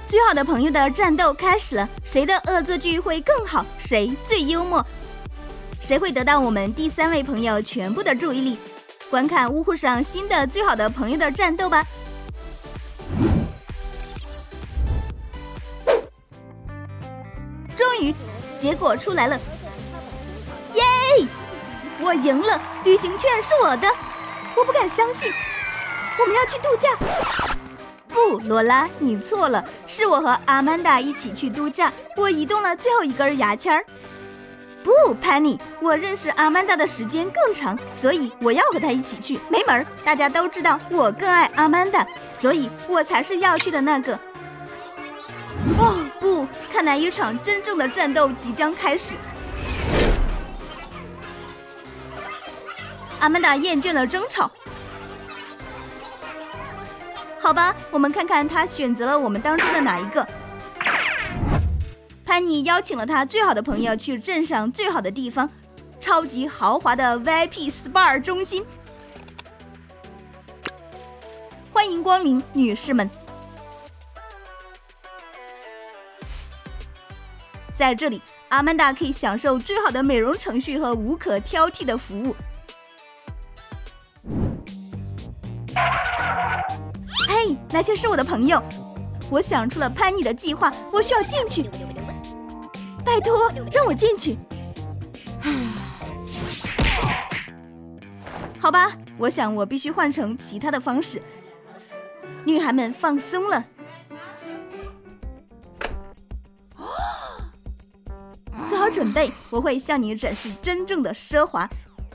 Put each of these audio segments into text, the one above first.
最好的朋友的战斗开始了，谁的恶作剧会更好？谁最幽默？谁会得到我们第3位朋友全部的注意力？观看呜呼上新的最好的朋友的战斗吧！终于，结果出来了，耶！我赢了，旅行券是我的，我不敢相信，我们要去度假。不，罗拉，你错了，是我和阿曼达一起去度假，我移动了最后一根牙签儿。不，潘妮，我认识阿曼达的时间更长，所以我要和她一起去。没门儿，大家都知道我更爱阿曼达，所以我才是要去的那个。哦不，看来一场真正的战斗即将开始。阿曼达厌倦了争吵。好吧，我们看看他选择了我们当中的哪一个。潘妮邀请了他最好的朋友去镇上最好的地方，超级豪华的 VIP SPA 中心。欢迎光临，女士们。在这里，阿曼达可以享受最好的美容程序和无可挑剔的服务。嘿，那些是我的朋友，我想出了潘妮的计划，我需要进去。拜托，让我进去。好吧，我想我必须换成其他的方式。女孩们放松了。做好准备，我会向你展示真正的奢华。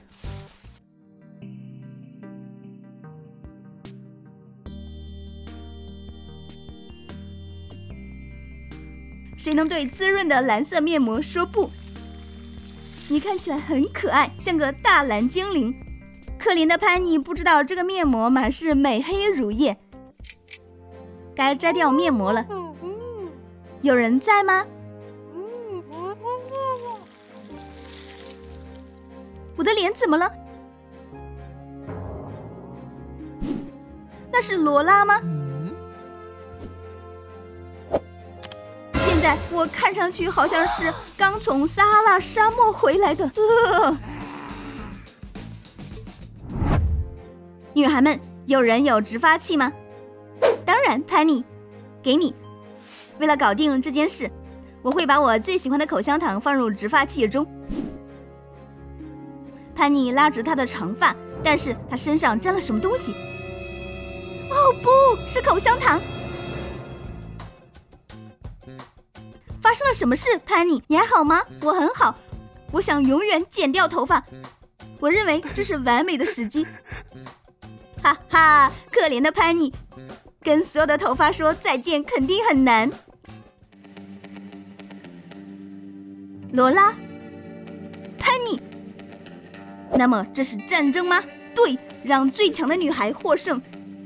谁能对滋润的蓝色面膜说不？你看起来很可爱，像个大蓝精灵。可怜的潘妮不知道这个面膜满是美黑乳液，该摘掉面膜了。有人在吗？我的脸怎么了？那是罗拉吗？现在我看上去好像是刚从撒哈拉沙漠回来的。女孩们，有人有直发器吗？当然，潘妮，给你。为了搞定这件事，我会把我最喜欢的口香糖放入直发器中。潘妮拉直她的长发，但是她身上沾了什么东西？哦不，是口香糖！发生了什么事？潘妮，你还好吗？我很好，我想永远剪掉头发，我认为这是完美的时机。哈哈，可怜的潘妮，跟所有的头发说再见肯定很难。罗拉，潘妮，那么这是战争吗？对，让最强的女孩获胜。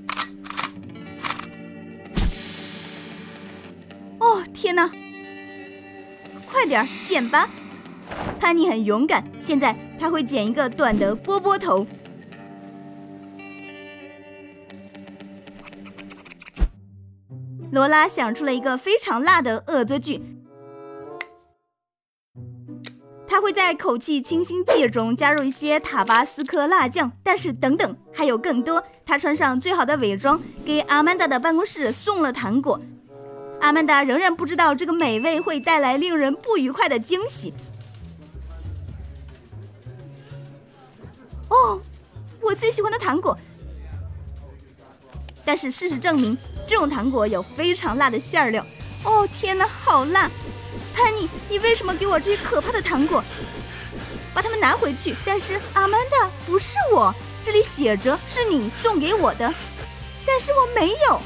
哦，天哪！快点剪吧！潘妮很勇敢，现在她会剪一个短的波波头。罗拉想出了一个非常辣的恶作剧，她会在口气清新剂中加入一些塔巴斯科辣酱。但是等等，还有更多！她穿上最好的伪装，给阿曼达的办公室送了糖果。阿曼达仍然不知道这个美味会带来令人不愉快的惊喜。哦，我最喜欢的糖果！但是事实证明，这种糖果有非常辣的馅料。哦天哪，好辣！潘妮，你为什么给我这些可怕的糖果？把它们拿回去。但是阿曼达，不是我，这里写着是你送给我的，但是我没有。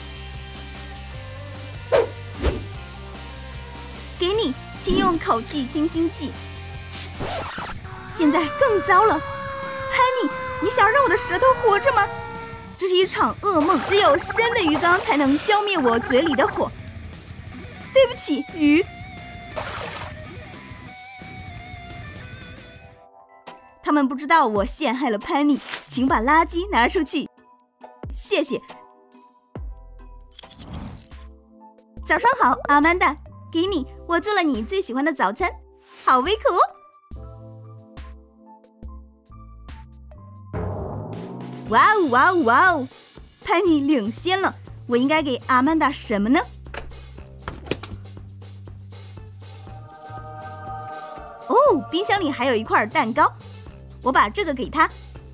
给你，请用口气清新剂。现在更糟了，潘妮，你想让我的舌头活着吗？这是一场噩梦，只有深的鱼缸才能浇灭我嘴里的火。对不起，鱼。他们不知道我陷害了潘妮，请把垃圾拿出去。谢谢。 早上好，阿曼达，给你，我做了你最喜欢的早餐，好胃口哦。哇哦哇哦哇哦，潘妮领先了，我应该给阿曼达什么呢？哦，冰箱里还有一块蛋糕，我把这个给他。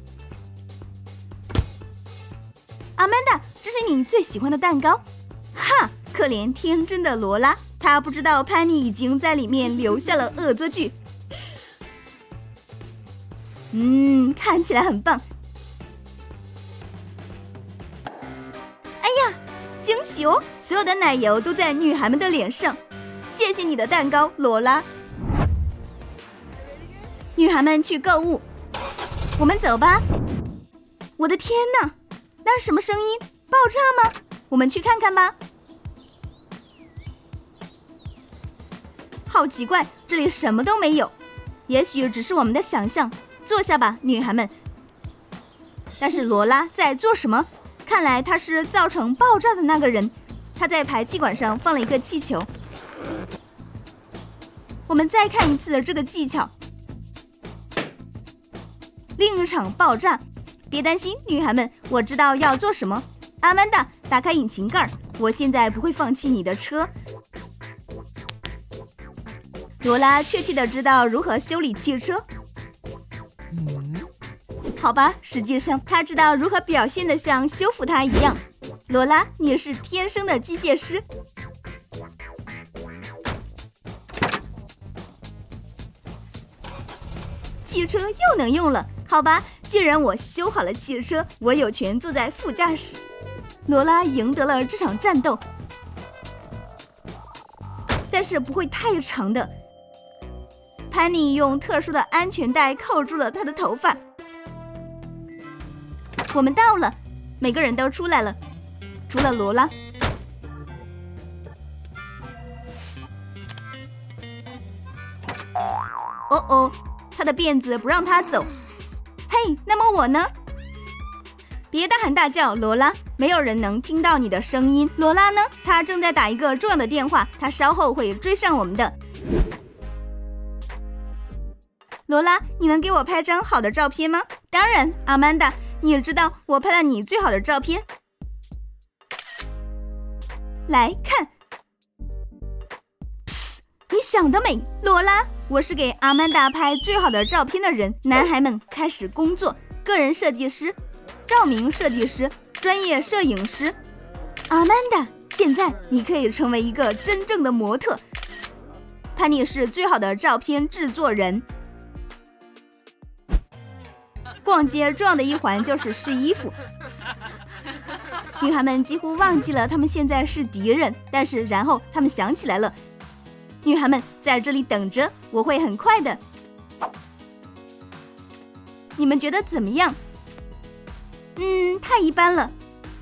阿曼达，这是你最喜欢的蛋糕。哈，可怜天真的罗拉，她不知道潘妮已经在里面留下了恶作剧。看起来很棒。哎呀，惊喜哦！所有的奶油都在女孩们的脸上。谢谢你的蛋糕，罗拉。女孩们去购物，我们走吧。我的天哪，那是什么声音？爆炸吗？我们去看看吧。好奇怪，这里什么都没有，也许只是我们的想象。坐下吧，女孩们。但是罗拉在做什么？看来她是造成爆炸的那个人。她在排气管上放了一个气球。我们再看一次这个技巧。另一场爆炸，别担心，女孩们，我知道要做什么。阿曼达，打开引擎盖，我现在不会放弃你的车。罗拉确切地知道如何修理汽车。好吧，实际上她知道如何表现得像修复它一样。罗拉，你是天生的机械师。汽车又能用了，好吧，既然我修好了汽车，我有权坐在副驾驶。罗拉赢得了这场战斗，但是不会太长的。潘妮用特殊的安全带扣住了她的头发。我们到了，每个人都出来了，除了罗拉。哦哦，她的辫子不让她走。嘿，那么我呢？别大喊大叫，罗拉，没有人能听到你的声音。罗拉呢？她正在打一个重要的电话，她稍后会追上我们的。罗拉，你能给我拍张好的照片吗？当然，阿曼达，你也知道我拍了你最好的照片。来看，你想得美，罗拉，我是给阿曼达拍最好的照片的人。男孩们开始工作，个人设计师、照明设计师、专业摄影师。阿曼达，现在你可以成为一个真正的模特。潘妮是最好的照片制作人。逛街重要的一环就是试衣服。女孩们几乎忘记了她们现在是敌人，但是然后她们想起来了。女孩们在这里等着，我会很快的。你们觉得怎么样？太一般了。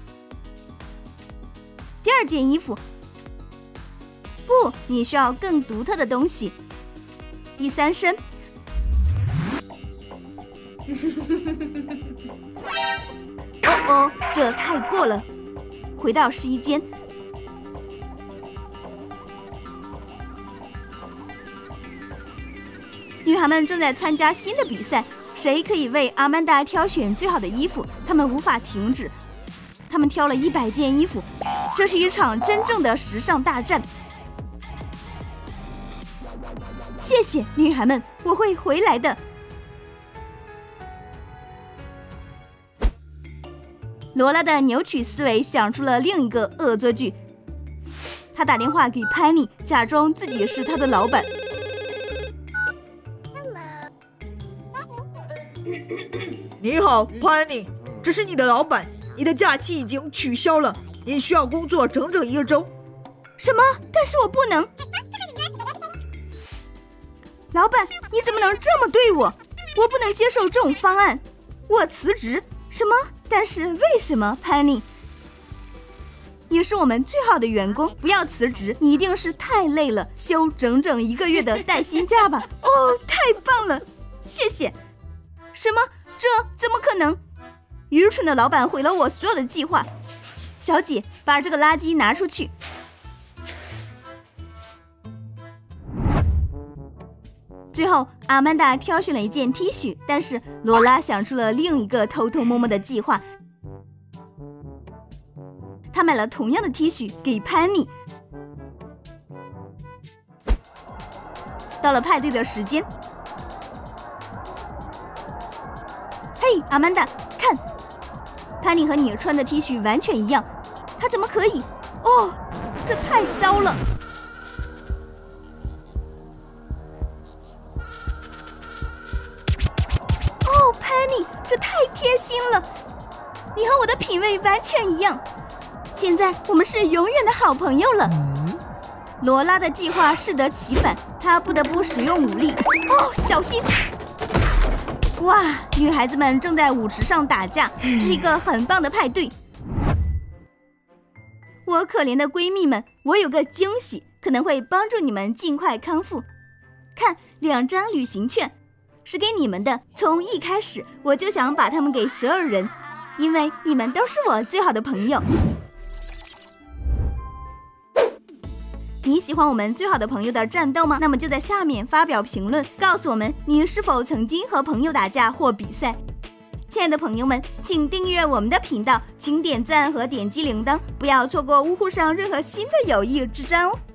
第二件衣服，不，你需要更独特的东西。第三身。哦，这太过了。回到试衣间。女孩们正在参加新的比赛，谁可以为阿曼达挑选最好的衣服？她们无法停止。她们挑了100件衣服，这是一场真正的时尚大战。谢谢，女孩们，我会回来的。罗拉的扭曲思维想出了另一个恶作剧。他打电话给潘妮，假装自己是他的老板。 你好，潘妮，这是你的老板。你的假期已经取消了，你需要工作整整1周。 什么？但是我不能。老板，你怎么能这么对我？我不能接受这种方案，我辞职。什么？但是为什么，潘妮？你是我们最好的员工，不要辞职，你一定是太累了，休整整1个月的带薪假吧。哦，太棒了，谢谢。什么？这怎么可能？愚蠢的老板毁了我所有的计划。小姐，把这个垃圾拿出去。 后，阿曼达挑选了一件 T 恤，但是罗拉想出了另一个偷偷摸摸的计划。她买了同样的 T 恤给潘妮。到了派对的时间，嘿，阿曼达，看，潘妮和你穿的 T 恤完全一样，她怎么可以？哦，这太糟了！哦，潘妮，这太贴心了，你和我的品味完全一样。现在我们是永远的好朋友了。罗拉的计划适得其反，她不得不使用武力。哦，小心！哇，女孩子们正在舞池上打架，这是一个很棒的派对。我可怜的闺蜜们，我有个惊喜，可能会帮助你们尽快康复。看，2张旅行券，是给你们的。从一开始我就想把它们给所有人，因为你们都是我最好的朋友。你喜欢我们最好的朋友的战斗吗？那么就在下面发表评论，告诉我们你是否曾经和朋友打架或比赛。亲爱的朋友们，请订阅我们的频道，请点赞和点击铃铛，不要错过呜呼上任何新的友谊之战哦。